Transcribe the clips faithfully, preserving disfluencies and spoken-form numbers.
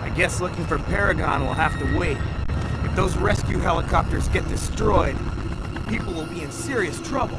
Guess looking for Paragon will have to wait. If those rescue helicopters get destroyed, people will be in serious trouble.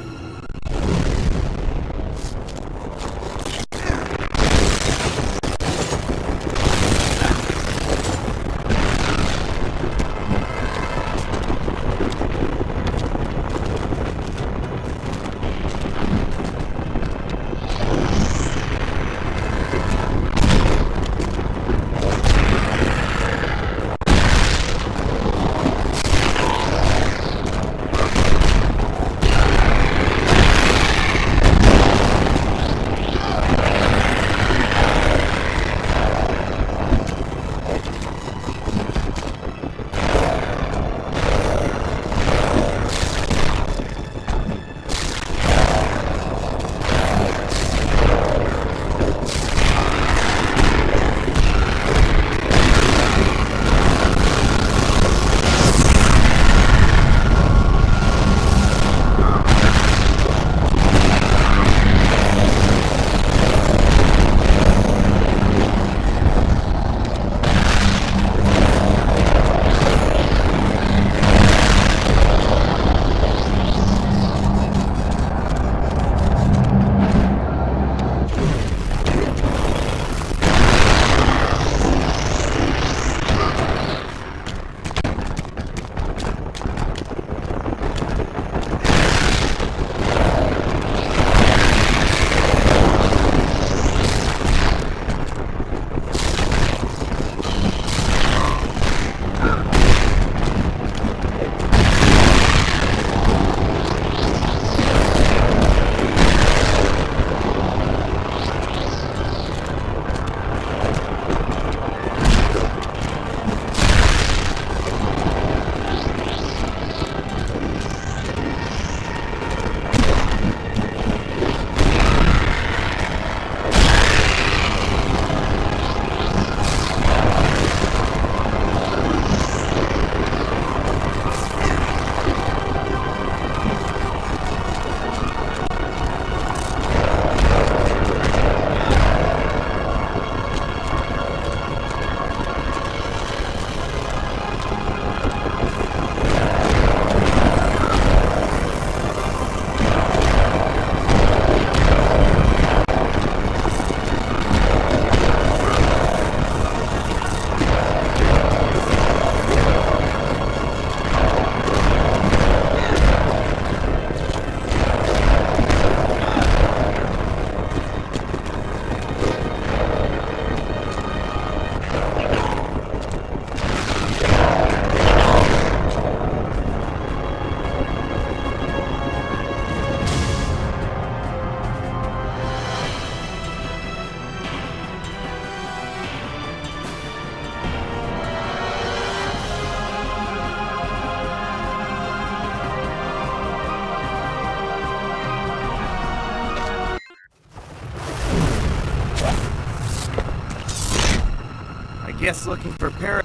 Guess looking for Paragon.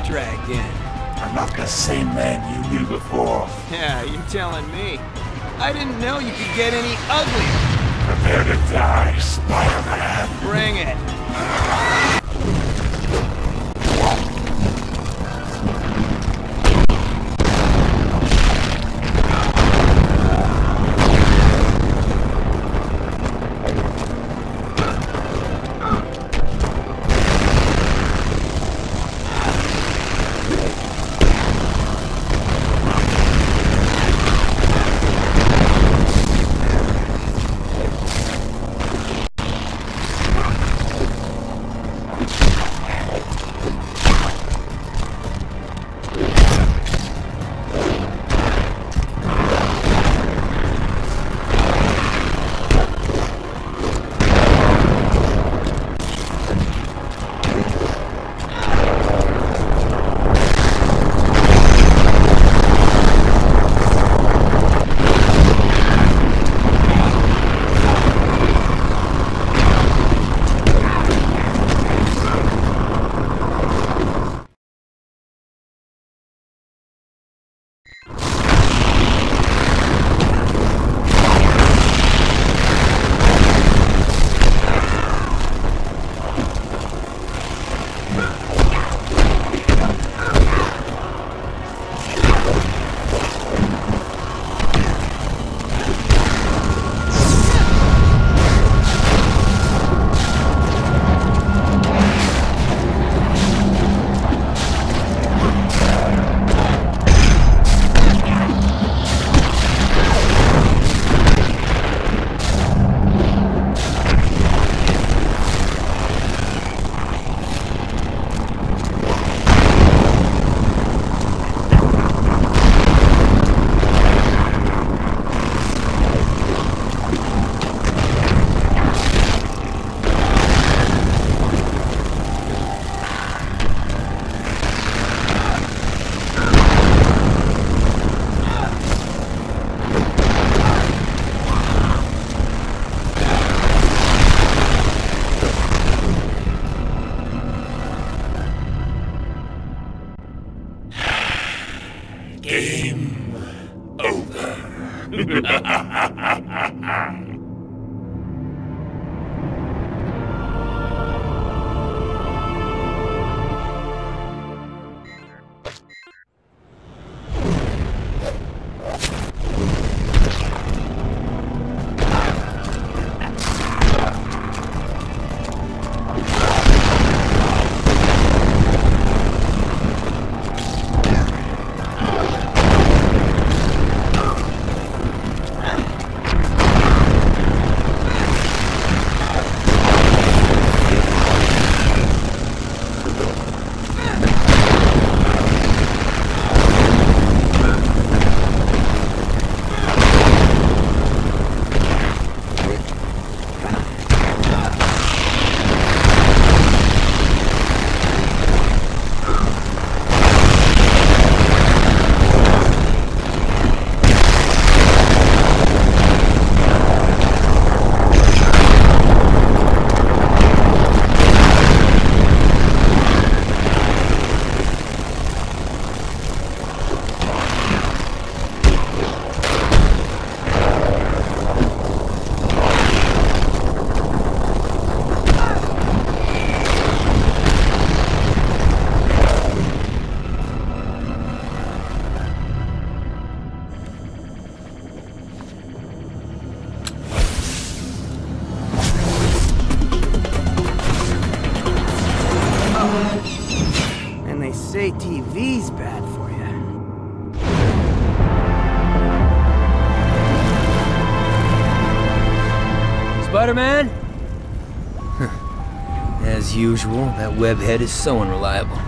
dragged in. I'm not the same man you knew before. Yeah, you're telling me. I didn't know you could get any uglier. Prepare to die, Spider-Man. Bring it. Game over. Say T V's bad for you. Spider-Man? As usual, that webhead is so unreliable.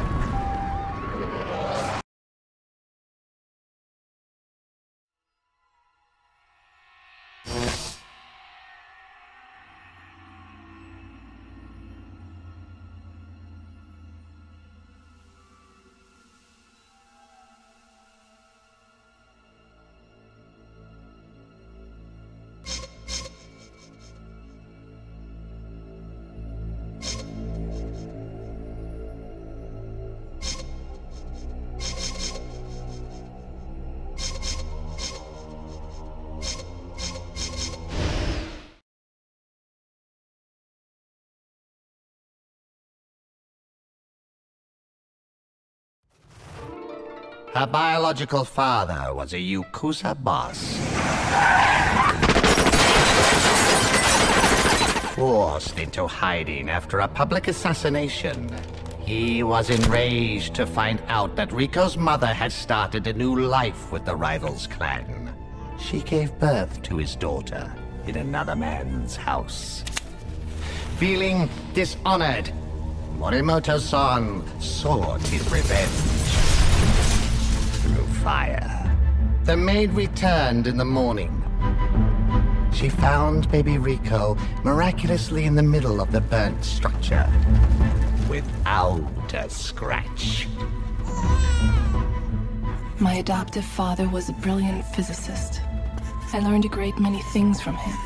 Her biological father was a Yakuza boss. Forced into hiding after a public assassination, he was enraged to find out that Rico's mother had started a new life with the Rivals clan. She gave birth to his daughter in another man's house. Feeling dishonored, Morimoto-san sought his revenge through fire. The maid returned in the morning. She found baby Rico miraculously in the middle of the burnt structure, without a scratch. My adoptive father was a brilliant physicist. I learned a great many things from him.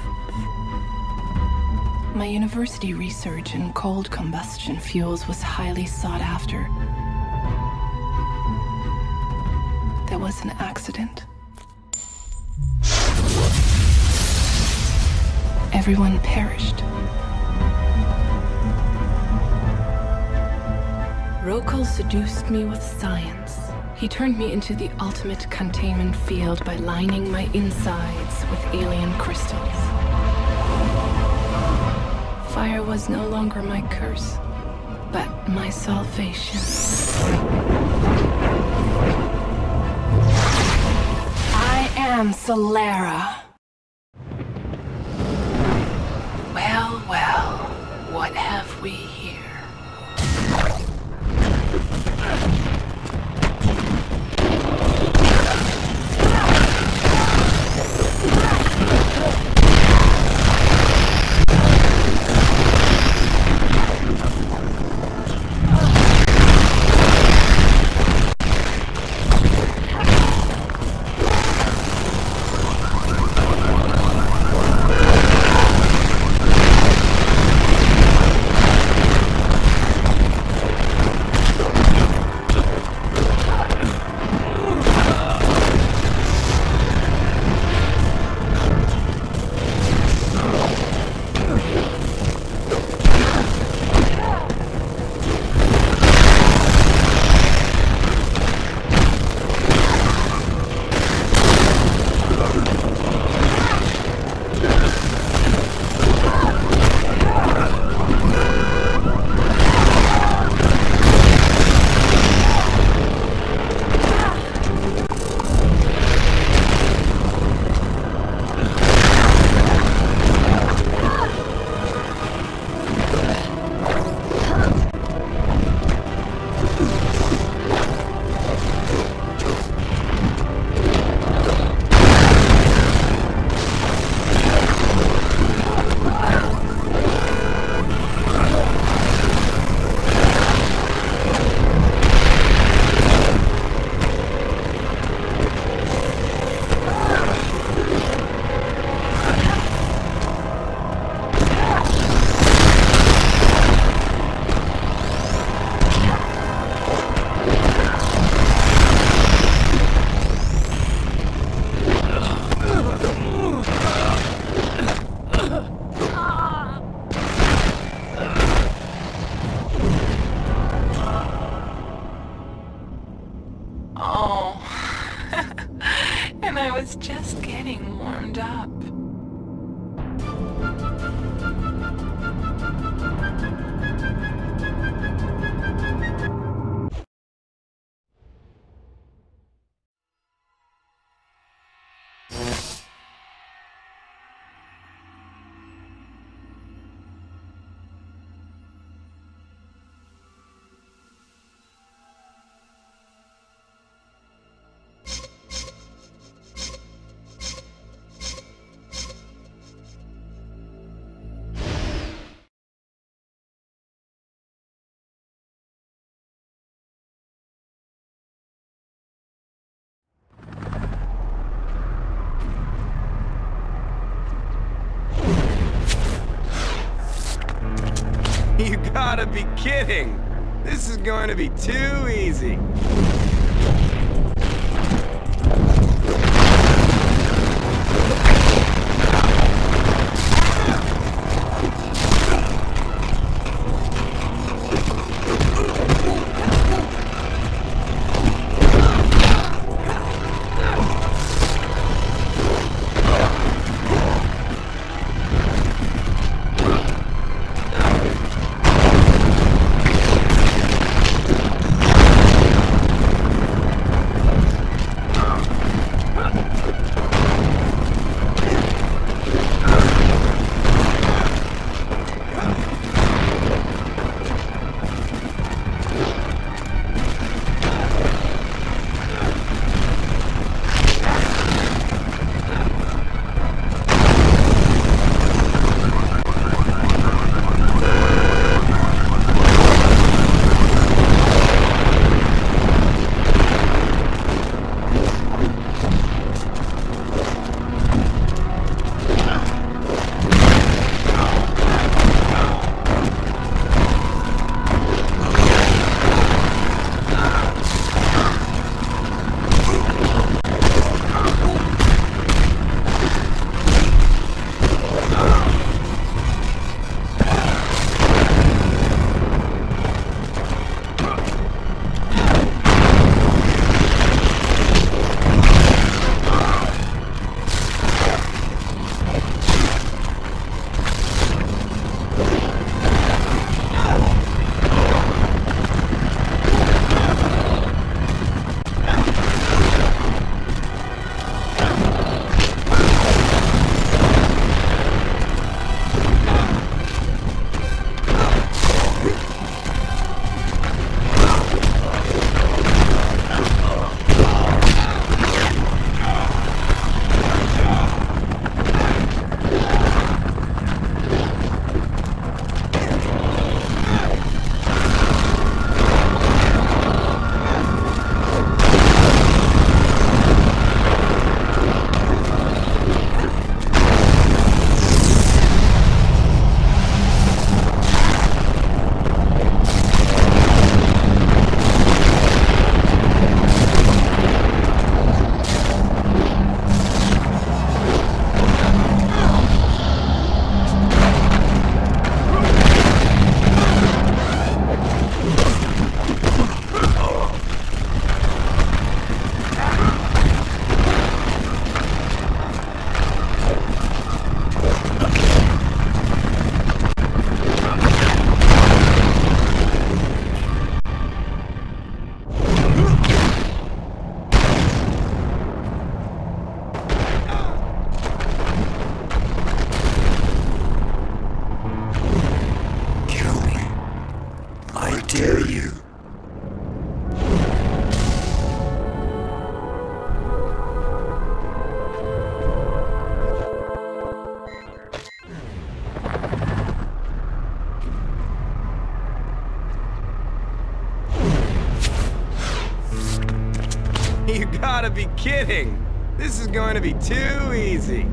My university research in cold combustion fuels was highly sought after. There was an accident. Everyone perished. Rokal seduced me with science. He turned me into the ultimate containment field by lining my insides with alien crystals. Fire was no longer my curse, but my salvation. I am Solara. Well, well, what have we here? Just getting warmed up. You gotta be kidding! This is going to be too easy. be kidding! This is going to be too easy.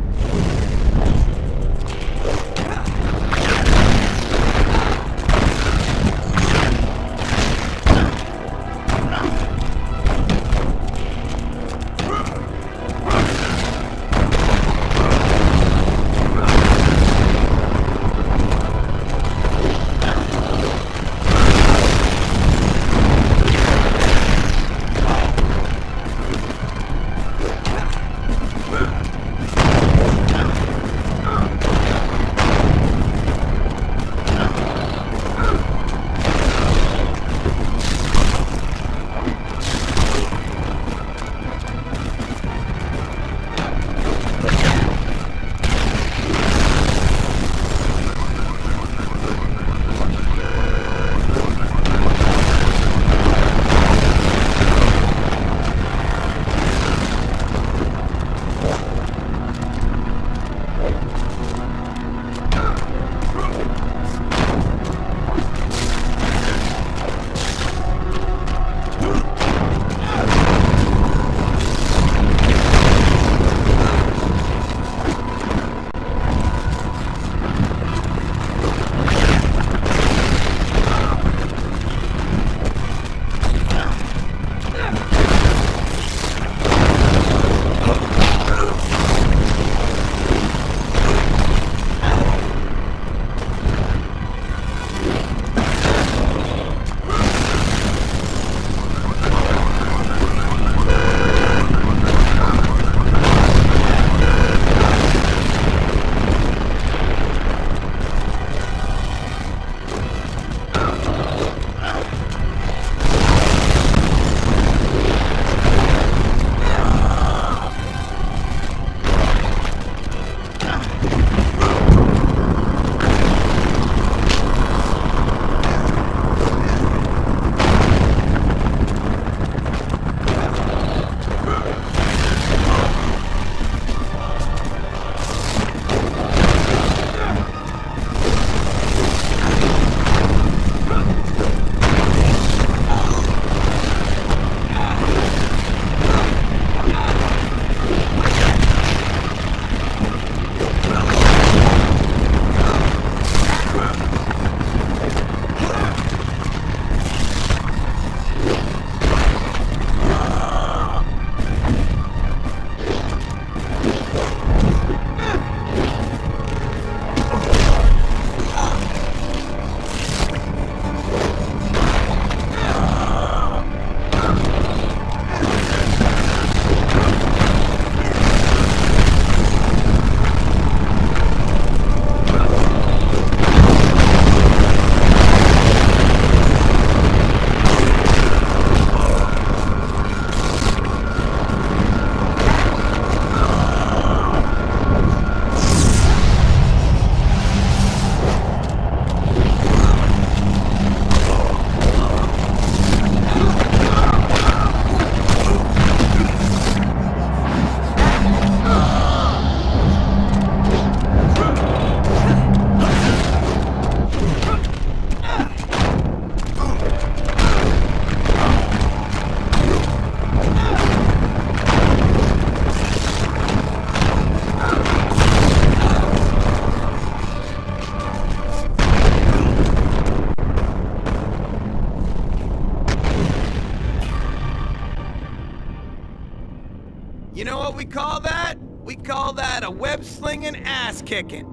You know what we call that? We call that a web-slinging ass-kicking.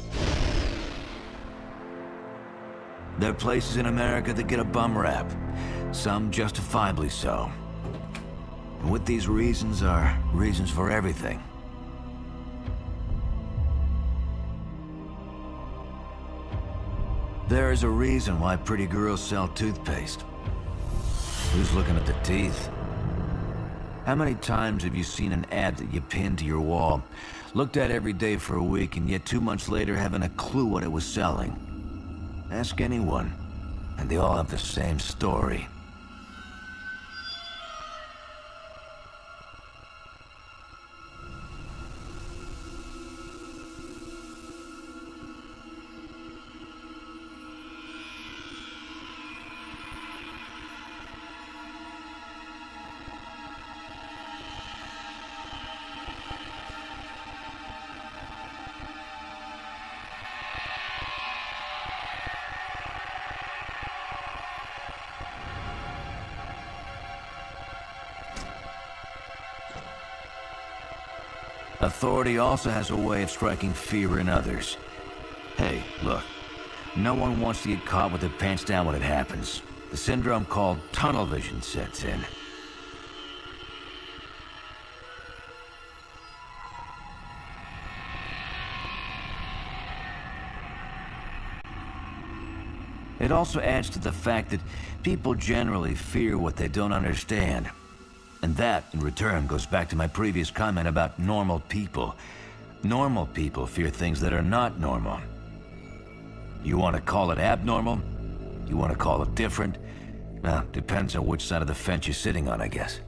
There are places in America that get a bum rap. some justifiably so. And with these reasons are reasons for everything. There is a reason why pretty girls sell toothpaste. Who's looking at the teeth? How many times have you seen an ad that you pinned to your wall, looked at every day for a week, and yet two months later haven't a clue what it was selling? Ask anyone, and they all have the same story. Authority also has a way of striking fear in others. Hey, look. No one wants to get caught with their pants down when it happens. The syndrome called tunnel vision sets in. It also adds to the fact that people generally fear what they don't understand. And that, in return, goes back to my previous comment about normal people. Normal people fear things that are not normal. You want to call it abnormal? You want to call it different? Well, depends on which side of the fence you're sitting on, I guess.